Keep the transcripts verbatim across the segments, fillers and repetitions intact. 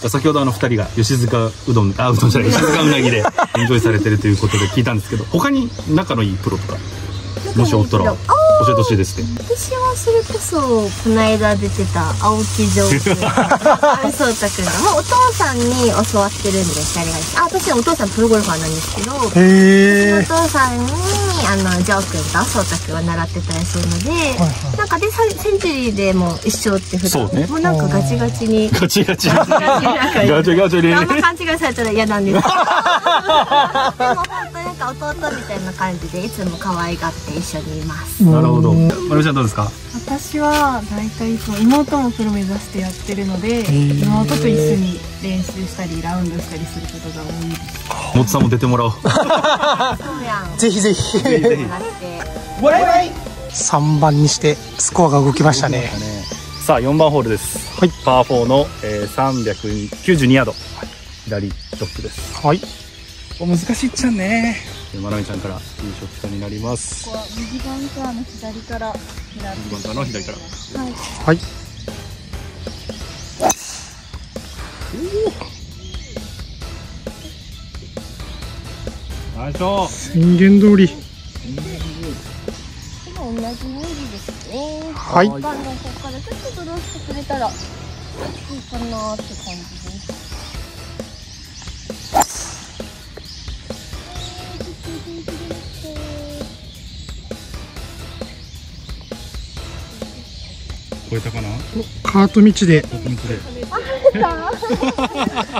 先ほどあのふたりが吉塚うどん、あ、うどんじゃない、吉塚うなぎでエンジョイされてるということで聞いたんですけど、他に仲のいいプロとかもしおったら教えてほしいですね。 私はそれこそこの間出てた青木上手そうたくんがもうお父さんに教わってるんですあれがですあ私はお父さんプロゴルファーなんですけど、へー、お父さんにあのジョー君とそうたくんは習ってたりするので、はいはい、なんかでセンチュリーでも一緒って普段、ね、もうなんかガチガチにガチガチガチガチガチにあんま勘違いされたら嫌なんですけどでも本当になんか弟みたいな感じでいつも可愛がって一緒にいます。 なるほど。まるちゃんどうですか？ 私は大体いつも妹もプロ目指してやってるので、妹と一緒に練習したりラウンドしたりすることが多いです。 もつさんも出てもらおう。 そうやん。 ぜひぜひ。 ぜひぜひ。 さんばんにしてスコアが動きましたね。 さあよんばんホールです。はい。パーフォーの、えー、さんびゃくきゅうじゅうにヤード。左ドップです。はい。お難しいっちゃね。まなみちゃんからいいショットになります。 ここは右バンカーの左から狙って右バンカーの左から。 はい。 はい。 ナイスショット。 宣言通り。 同じ無理ですね。 はい。 バンカーのここからちょっとドローしてくれたらいいかなって感じです。 超えたかな？ カート道で。 カート道で。 ああ、そこだった。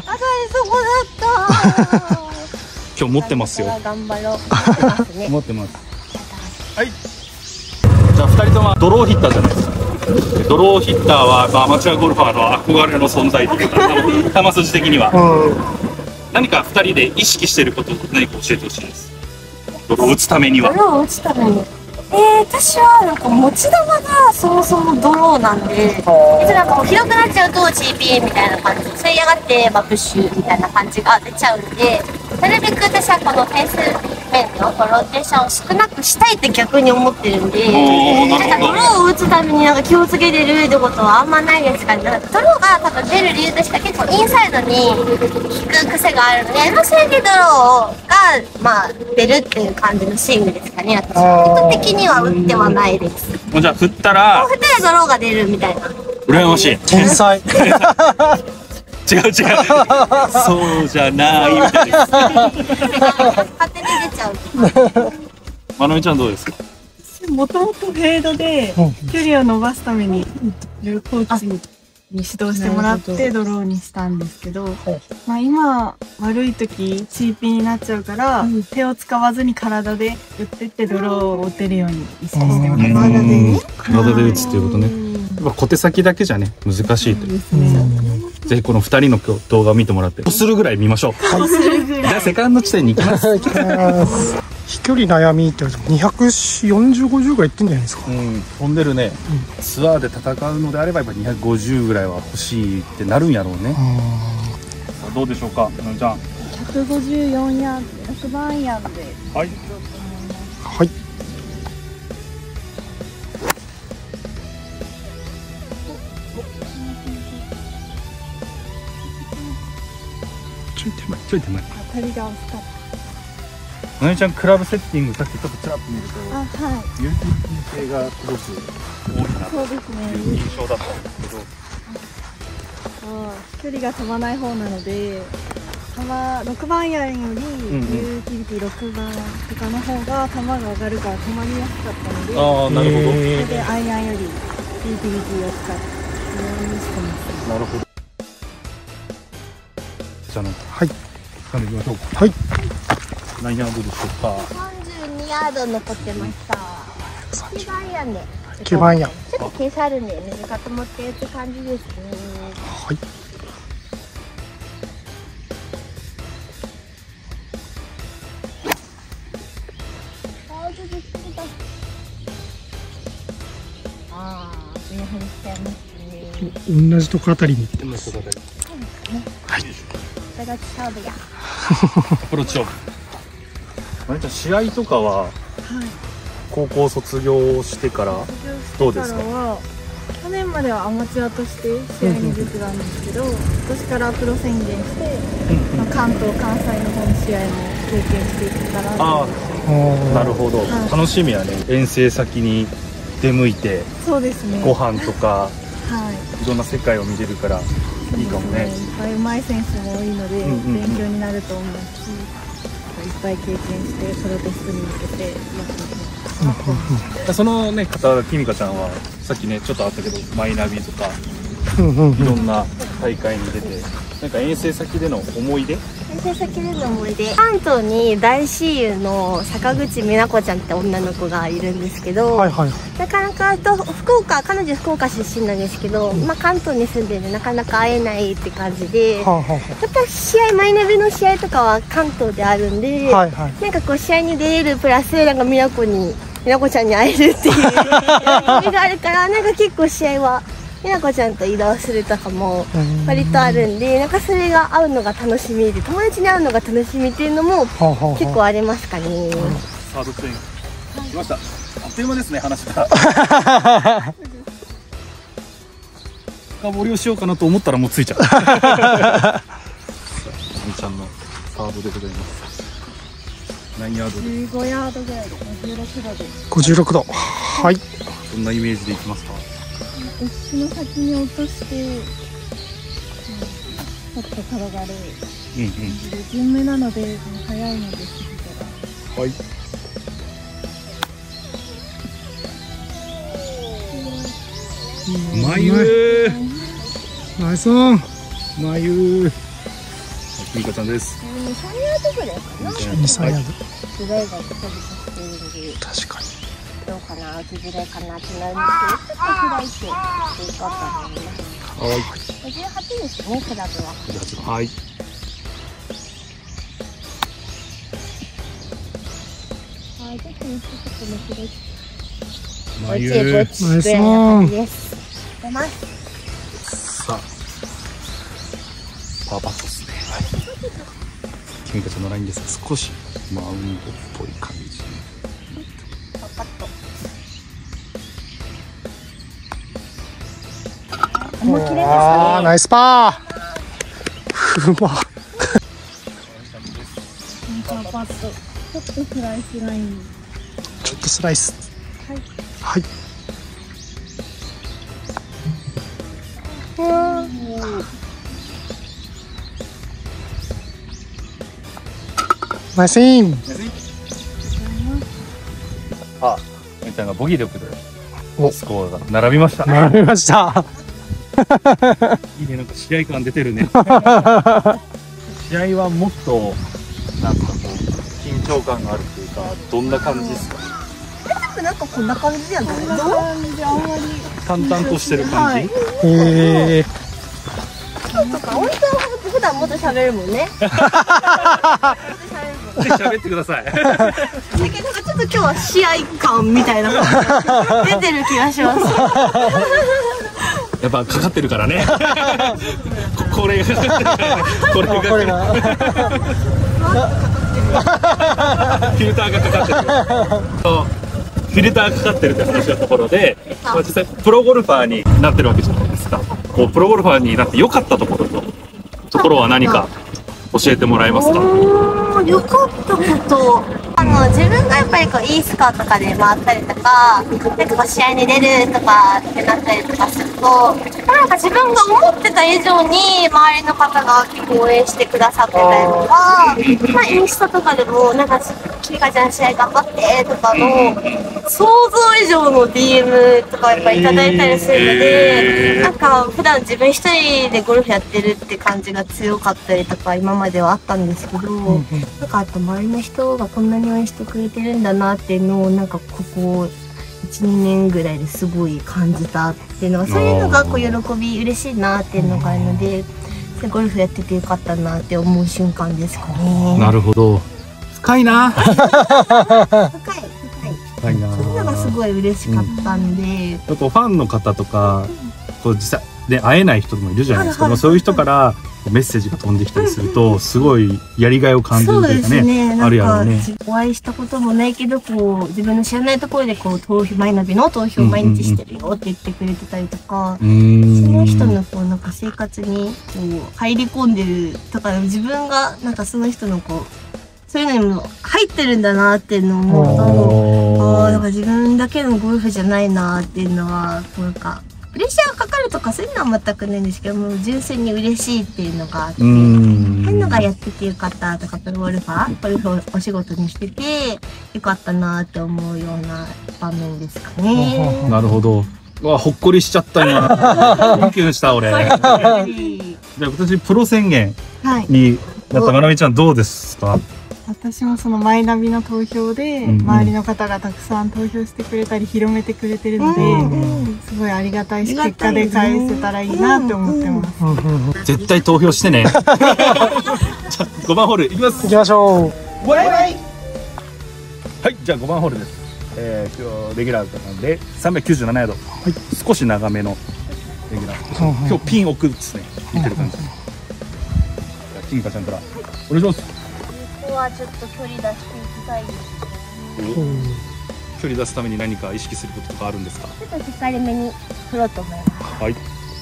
今日持ってますよ。 頑張ろう。 持ってます。はい。じゃあふたりともドローヒッターじゃないですか。ドローヒッターは、まあ、アマチュアゴルファーの憧れの存在というか、球筋的には。何かふたりで意識していることを何か教えてほしいです。ドローを打つためには。 ドローを打つために。えー、私はなんか持ち球がそもそもドローなんで、いつなんかもう広くなっちゃうと ジーピーエー みたいな感じで、それやがってまあプッシュみたいな感じが出ちゃうんで、なるべく私はこのフェース面のこのローテーションを少なくしたいって逆に思ってるんで、なんかドローを打つためになんか気をつけてるってことはあんまないですかね。なんかドローが多分出る理由としては結構インサイドに効く癖があるので、まあ、それでドローがまあ出るっていう感じのスイングですかね。私は意図的には打ってはないです。 もうじゃあ振ったら振ったらドローが出るみたいな。 羨ましい。 天才。 違う違う。そうじゃないみたいです。 勝手に出ちゃう。 まなみちゃんどうですか？ もともとフェードで距離を伸ばすためにコーチに指導してもらってドローにしたんですけど、まあ今悪い時チーピーになっちゃうから、手を使わずに体で打ってってドローを打てるように意識してます。 体でね。 体で打つっていうことね。やっぱ小手先だけじゃね難しいという。ぜひこのふたりの動画を見てもらってこするぐらい見ましょう。はい、じゃあセカンド地点に行きます。 飛距離悩みってにひゃくよんじゅう、ごじゅうぐらいいってんじゃないですか。 うん、飛んでるね、うん、ツアーで戦うのであればやっぱにひゃくごじゅうぐらいは欲しいってなるんやろうね。どうでしょうか、ななちゃん。 ひゃくごじゅうよんヤード、ろくばんヤードで。 はい。 はい。 ちょい手前、ちょい手前。 当たりが惜しかった。 ななちゃんクラブセッティングさっきちょっとちらっと見ると、 あ、はい。 ユーティリティがすごく多いなそうですね。 という印象だったんですけど。 あ、距離が飛ばない方なので、球ろくばんアイアンよりユーティリティろくばんとかの方が球が上がるから止まりやすかったので、 ああ、なるほど。それでアイアンよりユーティリティを使ってようにしてます。 なるほど。じゃあ、 はい。 掴んでいきましょうか。 はい。 何ヤードでしょうか。 さんじゅうにヤード残ってました。きゅうばんやね。 きゅうばんや。 ちょっと傾斜あるんで短く持ってって感じですね。 はい。 ああ、上にしちゃいますね。 同じとこあたりに行ってます。 はい。これが勝負や。 アプローチ勝負。まなちゃん試合とかは高校卒業してからどうですか？ 去年まではアマチュアとして試合に出てたんですけど、今年からプロ宣言して、まあ、関東関西の方の試合も経験していけたらと思って。 なるほど、はい、楽しみはね、遠征先に出向いて、 そうですね、 ご飯とか、 はい、 いろんな世界を見れるからいいかもね。 いっぱいうまい選手も多いので、勉強になると思うし、いっぱい経験してプロテストに向けてやっていきます。 そのね方、きみかちゃんはさっきねちょっとあったけど、マイナビとかいろんな大会に出て、なんか遠征先での思い出、 遠征先での思い出、関東に大親友の坂口美奈子ちゃんって女の子がいるんですけど、はいはい、なかなかと福岡、彼女福岡出身なんですけど、まあ、関東に住んでるなかなか会えないって感じで、はあはあ、やっぱ試合、マイナビの試合とかは関東であるんで、はいはい、なんかこう試合に出れるプラスなんか美奈子に美奈子ちゃんに会えるっていう夢があるから、なんか結構試合は美奈子ちゃんと移動するとかも割とあるんで、なんかそれが会うのが楽しみで、友達に会うのが楽しみっていうのも結構ありますかね。 サードツイン来ました。あっという間ですね、話が。深掘りをしようかなと思ったらもうついちゃう。みちゃんのサードでございます。何ヤードで？じゅうごヤードぐらいでごじゅうろくどで。 ごじゅうろくど。はい。 どんなイメージでいきますか？ 腰の先に落として、ちょっと転がる。うんうん。順目なので速いので次から。はい。 まゆー。 ナイスオン。 まゆー。みかちゃんです。 に、さんヤードぐらいかな。 に、さんヤード。 ぐらいが飛び出しているので。 確かに。 どうかな、打ちづらいかなってなるんですけど、ちょっと開いていこうと思います。はい。ごじゅうはちですね、クラブは。 ごじゅうはち、はい。 はい、ちょっとね、ちょっとね、開いて。 まゆー。 ナイスオン。出ます。 さあ。パーパットですね。はい。きみかちゃんのラインですが、少しマウンドっぽい感じ。 パーパット。もう切れましたね。 ああ、ナイスパー。ふま。 パーパット。ちょっとスライスライン。 ちょっとスライス。 はい。 はい。ナイスイン。 あ、みちゃんがボギー力でスコアが並びました。 並びました。 いいね、なんか試合感出てるね。試合はもっとなんかこう緊張感があるというか、どんな感じですか？ なんかこんな感じじゃない？どう？ 淡々としてる感じ？ へえ。 そうとか、おいちゃんは普段もっと喋るもんね。 喋ってください。だけどちょっと今日は試合感みたいなのが出てる気がします。 やっぱかかってるからね。こ, これがかかってるからね。これがこれがフィルターがかかってる。フィルターかかってるって話のところで、まあ、実際プロゴルファーになってるわけじゃないですか。こうプロゴルファーになって良かったところとところは何か教えてもらえますか？ 良かったこと、あの自分がやっぱりこういいスコアとかで回ったりとか、なんかこう試合に出るとかってなったりとかすると、なんか自分が思ってた以上に周りの方が結構応援してくださってたりとか、まあインスタとかでもなんかきみかちゃん試合頑張ってとかの想像以上の ディーエム とかやっぱいただいたりするので、なんか普段自分一人でゴルフやってるって感じが強かったりとか今まではあったんですけど、なんかあと周りの人がこんなに応援してくれてるんだなっていうのをなんかここいち、にねんぐらいですごい感じたっていうのは、そういうのがこう喜び嬉しいなっていうのがあるので、ゴルフやっててよかったなって思う瞬間ですかね。 なるほど。深いな。深い深い深いな。 そういうのがすごい嬉しかったんで、うん、 ファンの方とかこう実際で会えない人もいるじゃないですか。そういう人からメッセージが飛んできたりすると、すごいやりがいを感じるというかね、あるやろうね。 お会いしたこともないけど、こう、自分の知らないところで、こう、投票、マイナビの投票毎日してるよって言ってくれてたりとか、その人の、こう、なんか生活に、こう、入り込んでるとか、自分が、なんかその人の、こう、そういうのにも入ってるんだなっていうのを思うと、ああ、なんか自分だけのゴルフじゃないなっていうのは、こうなんか、プレッシャーかかるとかそういうのは全くないんですけども、純粋に嬉しいっていうのがあって、そういうのがやっててよかったとか、プロゴルファー、ゴルフをお仕事にしてて、よかったなって思うような場面ですかね。 なるほど。うわ、ほっこりしちゃった今。キュンキュンした俺。じゃあ今年プロ宣言になったまなみちゃんどうですか？ 私もそのマイナビの投票で周りの方がたくさん投票してくれたり広めてくれてるので、すごいありがたいし、結果で返せたらいいなって思ってます。 絶対投票してね。じゃあごばんホールいきます。 行きましょう。 バイバイ。はい、じゃあごばんホールです。えー、今日レギュラーなんでさんびゃくきゅうじゅうななヤード、はい、少し長めのレギュラー。今日ピン奥ですね。見てる感じ。じゃあ金香ちゃんからお願いします。 ここはちょっと距離出していきたいですね。 距離出すために何か意識することとかあるんですか？ ちょっとしっかりめに振ろうと思います。 はい。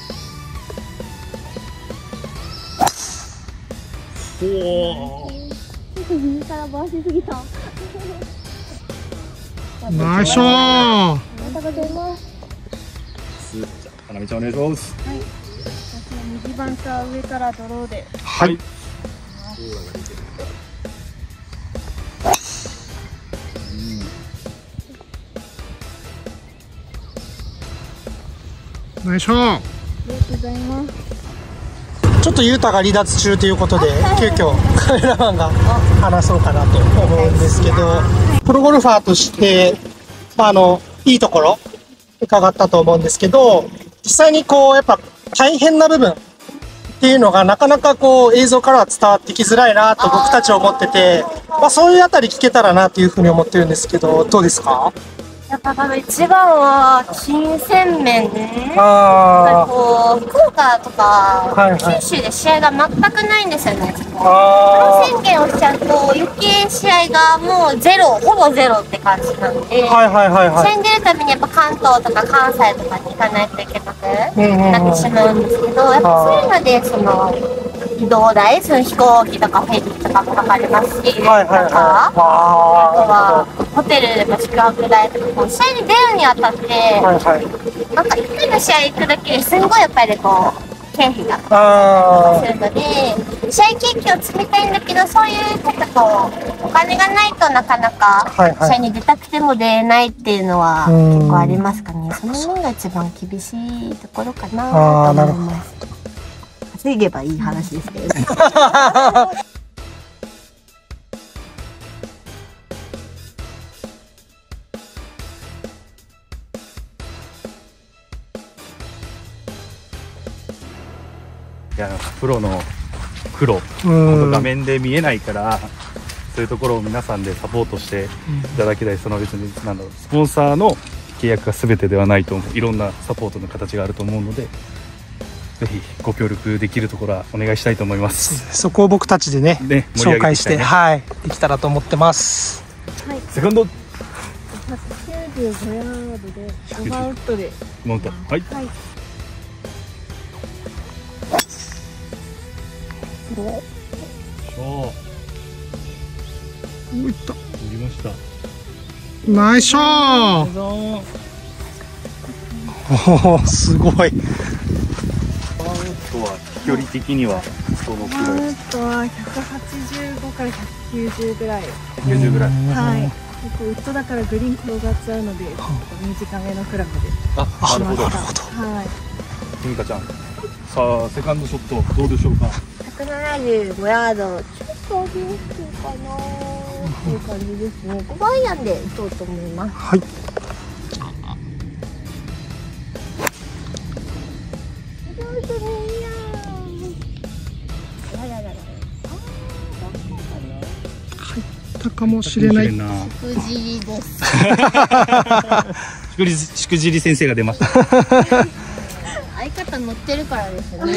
おお。 右から回しすぎた。 ナイスショー。 ありがとうございます。 じゃあ、かなみちゃんお願いします。 はい。私の右バンカー上からドローで。 はい。 ナイスショー。 ありがとうございます。 ちょっとユータが離脱中ということで、急遽カメラマンが話そうかなと思うんですけど、プロゴルファーとして、まあ、あの、いいところ伺ったと思うんですけど、実際にこう、やっぱ大変な部分っていうのがなかなかこう映像からは伝わってきづらいなと僕たちは思ってて、まあ、そういうあたり聞けたらなというふうに思ってるんですけど、どうですか？ やっぱ多分一番は金銭面ね。 あこう福岡とか、 はいはい、 九州で試合が全くないんですよね。プロあ宣言をしちゃうと余計試合がもうゼロ、ほぼゼロって感じなんで、 はいはいはいはい、 試合に出るためにやっぱ関東とか関西とかに行かないといけなくなってしまうんですけど、やっぱそういうのでその移動代、その飛行機とかフェリーとかもかかりますし、 はいはいはい、 なんかあとはホテルの宿泊代とか、試合に出るにあたって、 はいはい、 なんか一回の試合行くだけですんごいやっぱりこう経費がするので、試合経験を積みたいんだけど、そういうちょっとこうお金がないとなかなか試合に出たくても出れないっていうのは結構ありますかね。その辺が一番厳しいところかなと思います。稼げばいい話ですけどね。 いや、プロの苦労、本当画面で見えないから、そういうところを皆さんでサポートしていただきたい。その別になんだろう、スポンサーの契約が全てではないと思う。いろんなサポートの形があると思うので、ぜひご協力できるところはお願いしたいと思います。 そこを僕たちでね、ね紹介して、 ね、 はい、できたらと思ってます。 はい、 セカンドひゃくきゅうじゅうごヤードでごばんウッドでマウント、はい、はい、おお、いった。 降りました。 ナイスショー。おお、すごい。 バーウッドは飛距離的にはどのくらい？ バーウッドはひゃくはちじゅうごからひゃくきゅうじゅうぐらい。 ひゃくきゅうじゅうぐらい。 はい。結構ウッドだからグリーン転がっちゃうので、短めのクラブで。 あ、なるほど。 はい。 きみかちゃん、さあセカンドショットどうでしょうか？ ひゃくななじゅうごヤード、ちょっと上かなっていう感じですね。ごばんアイアンで打とうと思います。 はい。かもしれない。しくじりです。 しくじり、しくじり先生が出ました。 怪相方乗ってるからですよね。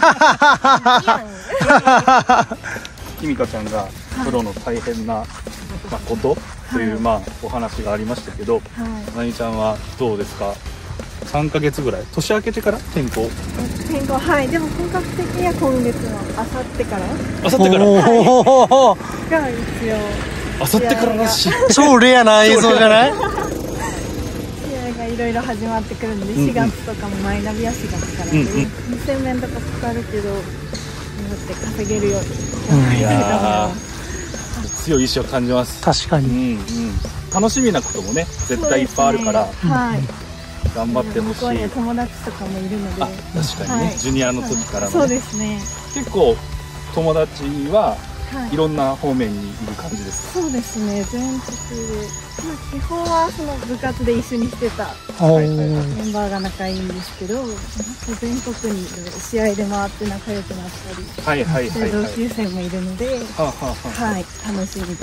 きみかちゃんがプロの大変な、まあ、ことという、まあ、お話がありましたけど、なにちゃんはどうですか？さんかげつぐらい、年明けてから転校？ 転校、はい。でも本格的には今月のあさってからあさってから、 が一応あさってかららしい。 超レアな映像じゃない？ 試合がいろいろ始まってくるんで、しがつとかもマイナビはしがつからで、 うんうん、 にせんめんとかかかるけど、頑張って稼げるようにいやー強い意志を感じます。 確かに、 うんうん、楽しみなこともね絶対いっぱいあるから、ね、 はい、 頑張ってほしい。 向こうに友達とかもいるので、 あ、確かにね、はい、ジュニアの時からの、ね、 そうですね。 結構友達はいろんな方面にいる感じですか？ そうですね、全国で、まあ、基本はその部活で一緒にしてたメンバーが仲いいんですけど、全国に試合で回って仲良くなったり、はいはいはいはい、同級生もいるので、はあはあはあ、はい、楽しみです。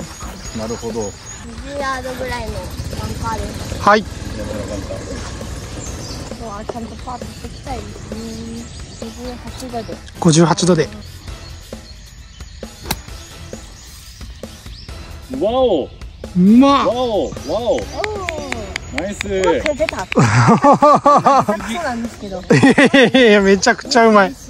なるほど。 にじゅうヤードぐらいのバンカーです。 はい。 今日はちゃんとパートしていきたいですね。ごじゅうはちどで。 ごじゅうはちどで。 わお。 うまっ。 わお、わお。ナイス。 出た。そうなんですけど。 いやいや、めちゃくちゃうまい。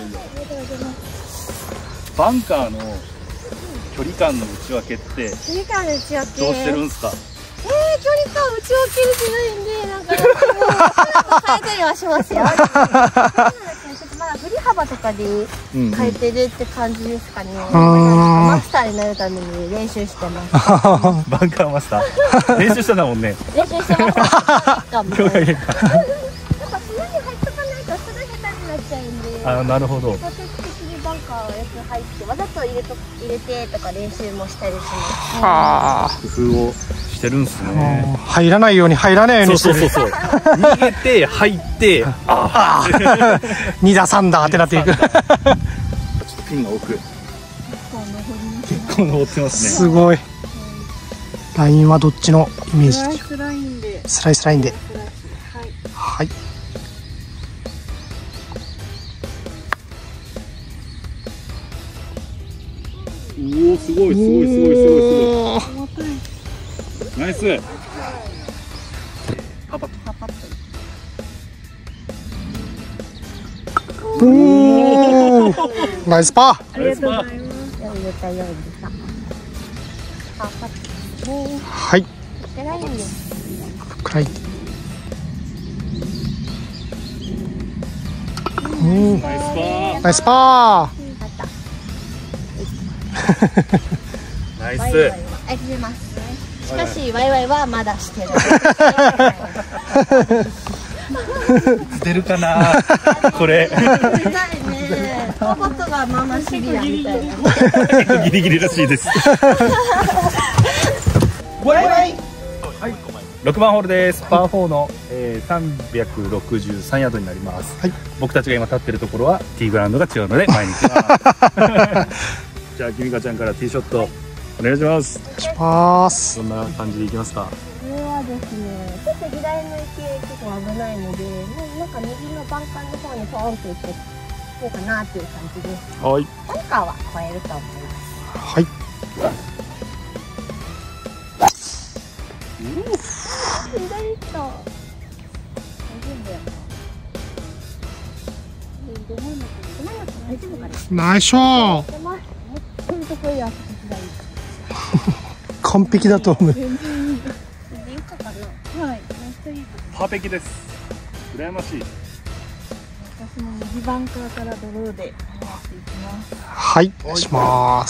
バンカーの距離感の内訳って。 距離感の内訳。 どうしてるんですか。 えー、距離感内訳しないんで、なんか、もう、変えたりはしますよ。まだ振り幅とかで変えてるって感じですかね。マスターになるために練習してます。 バンカーマスター。練習してたもんね。 練習してました。 今日がいいか。 やっぱ砂に入っとかないとすぐ下手になっちゃうんで。 あ、なるほど。 徹底的にバンカーをよく入って、わざと入れと入れてとか練習もしたりします。 はあ。工夫をしてるんですね。 入らないように入らないようにしてる。 そうそうそうそう。逃げて入って、ああ。 に打さん打ってなっていく。ちょっとピンが奥。結構登ってますね。 すごい。ラインはどっちのイメージ？ スライスラインで。 スライスラインで。はい。 おお、すごいすごいすごいすごいすごい。ナイス。パパッパパッと。おお。ナイスパー。 ありがとうございます。 入れたようにさ。パパッと。 はい。 ラインです。 暗い。 ナイスパー。 ナイスパー。 ナイス。 ありがとうございます。しかしワイワイはまだしてる。 出るかなこれ。 出たいね。ロボットがママシビアみたいな。 結構ギリギリらしいです。 ワイワイ。 ろくばんホールです。パーフォーの、えー、さんびゃくろくじゅうさんヤードになります。はい、僕たちが今立ってるところはティーグラウンドが違うので前に行きます。じゃあきみかちゃんからティーショットお願いします。 お願いします。 どんな感じでいきますか。 これはですね、ちょっと左の池結構危ないので、なんか右のバンカーの方にポーンと行ってこうかなっていう感じです。 はい。 バンカーは超えると思います。 はい。 左と大丈夫やな。大丈夫かな。 ナイスショット。完璧だと思う。 パーフェクトです。羨ましい。 私も右バンカーからドローで回っていきます。 はい、お願いします。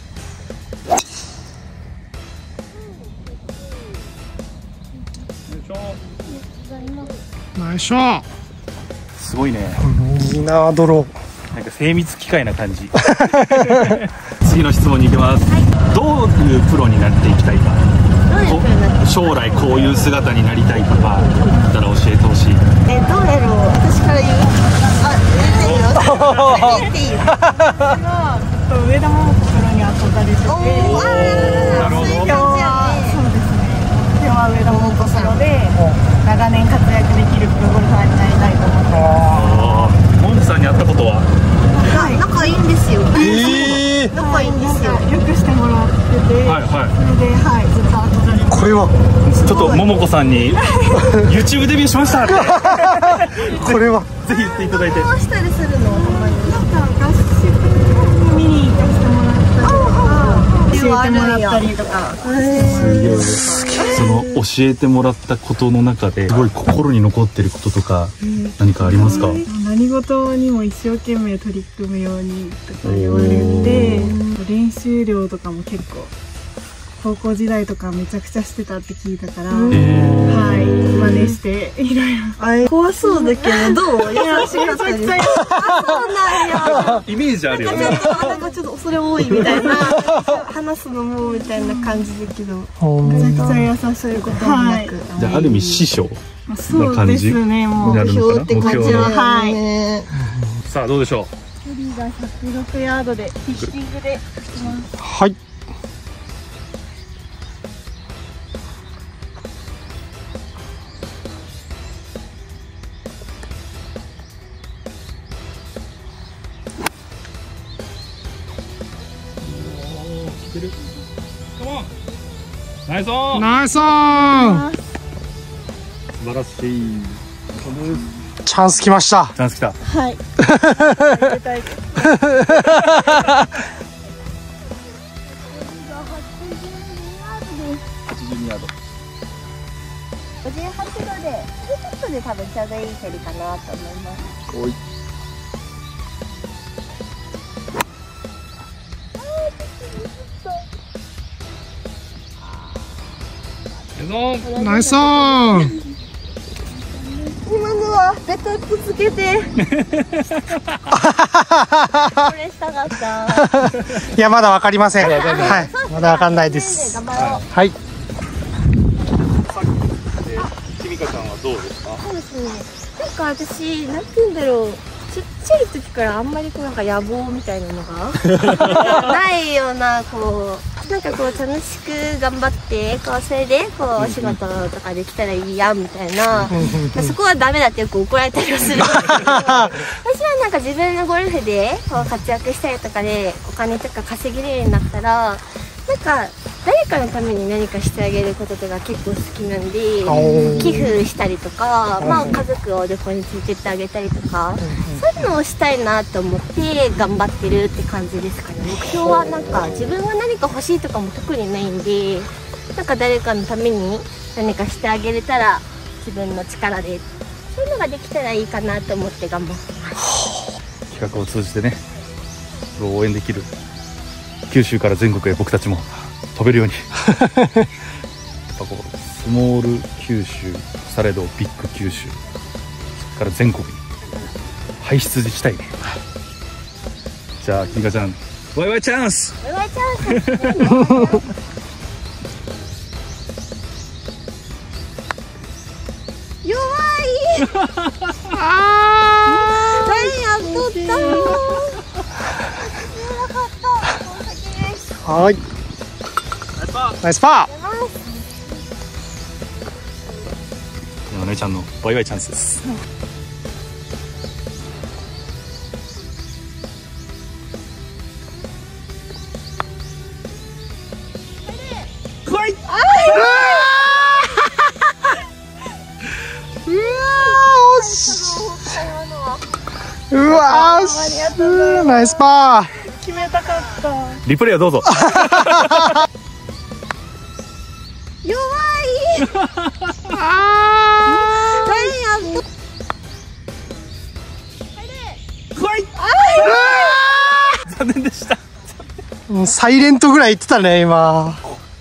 ナイスショット。 すごいね。 いいなドロー。 なんか精密機械な感じ。次の質問に行きます。はい、どういうプロになっていきたいか。将来こういう姿になりたいとかあったら教えてほしい。 え、どうやろう。私から言う。あ、言っていいよ。言っていいよ。 上田桃子プロに憧れてて。 なるほど。 今日はそうですね。今日は上田桃子プロで長年活躍できるプロゴルファーになりたいと思ってます。 よくしてもらってて、 はいはい、 それで、はい、ずっと憧れて。 これはちょっと桃子さんに YouTube デビューしましたってこれはぜひ言っていただいて。 どうしたりするの？たまに。 なんか合宿見に行かせてもらったりとか、教えてもらったりとか。 すげえ。その教えてもらったことの中ですごい心に残ってることとか何かありますか？ 何事にも一生懸命取り組むようにとか言われて、練習量とかも結構高校時代とかめちゃくちゃしてたって聞いたから、はい、真似していろいろ。 怖そうだけど、どう？優しかったです。あ、そうなんや。 イメージあるよね。 なんかちょっと恐れ多いみたいな、話すのもみたいな感じだけど、 めちゃくちゃ優しい。 そういうこともなく。 じゃあある意味師匠そうですね、もう目標って感じは、はい。 さあどうでしょう。 距離がひゃくろくヤードでピッチングでいきます。 はい。 ナイスオン。 ナイスオン。 素晴らしい。 チャンス来ました。 チャンス来た。 はい。入れたいです。 はちじゅうにヤード。 ごじゅうはちどで、ちょっとで多分ちょうどいい距離かなと思います。 おい。 ナイスオン。 今のはベタっとつけてこれしたかった。 いやまだわかりません。はい、まだわかんないです。 頑張ろう。 はい。 きみかちゃんはどうですか？ そうですね。なんか私なんて言うんだろう。ちっちゃい時からあんまりこうなんか野望みたいなのがないようなこうなんかこう楽しく頑張ってこうそれでこうお仕事とかできたらいいやんみたいな、まあそこはダメだってよく怒られたりはするんですけど私はなんか自分のゴルフでこう活躍したりとかでお金とか稼げるようになったらなんか誰かのために何かしてあげることとか結構好きなんで寄付したりとか、まあ、家族を旅行に連れてってあげたりとかそういうのをしたいなと思って頑張ってるって感じですかね。目標はなんか自分が何か欲しいとかも特にないんでなんか誰かのために何かしてあげれたら自分の力でそういうのができたらいいかなと思って頑張ってます。 企画を通じてね応援できる九州から全国へ僕たちも飛べるようにやっぱこうスモール九州されどビッグ九州そこから全国に輩出したいね。じゃあきみかちゃんワイワイチャンス。 ワイワイチャンス弱いあー何やっとったのはい。ナイスパー。 お姉ちゃんのワイワイチャンスです。 うわー惜しい。うわー惜しい。ナイスパー。 決めたかった。 リプレイはどうぞ。 弱いあ何やっと残念でした。 もうサイレントぐらい言ってたね今。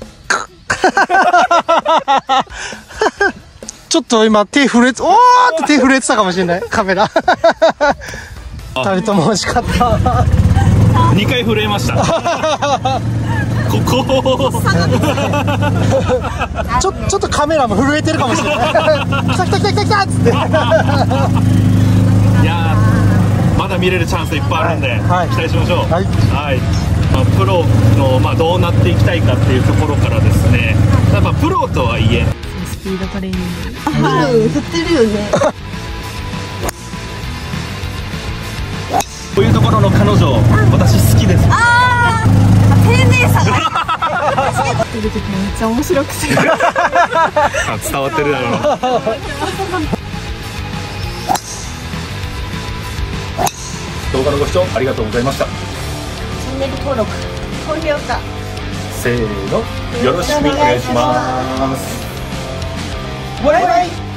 ちょっと今手震えておーって手震えてたかもしれないカメラ。ふたりとも惜しかった。 にかい震えました。ここちょちょっとカメラも震えてるかもしれない。来た来た来た来た来たっつって。 いやーまだ見れるチャンスいっぱいあるんで、 はい、 期待しましょう。 はい、 はい。まあ、プロの、まあ、どうなっていきたいかっていうところからですね、やっぱプロとはいえスピードトレーニングうん振ってるよね。 こういうところの彼女私好きです。 ああテレってる時めっちゃ面白くて伝わってるだろうな。動画のご視聴ありがとうございました。 チャンネル登録、高評価、 せーの、よろしくお願いします。 バイバイ。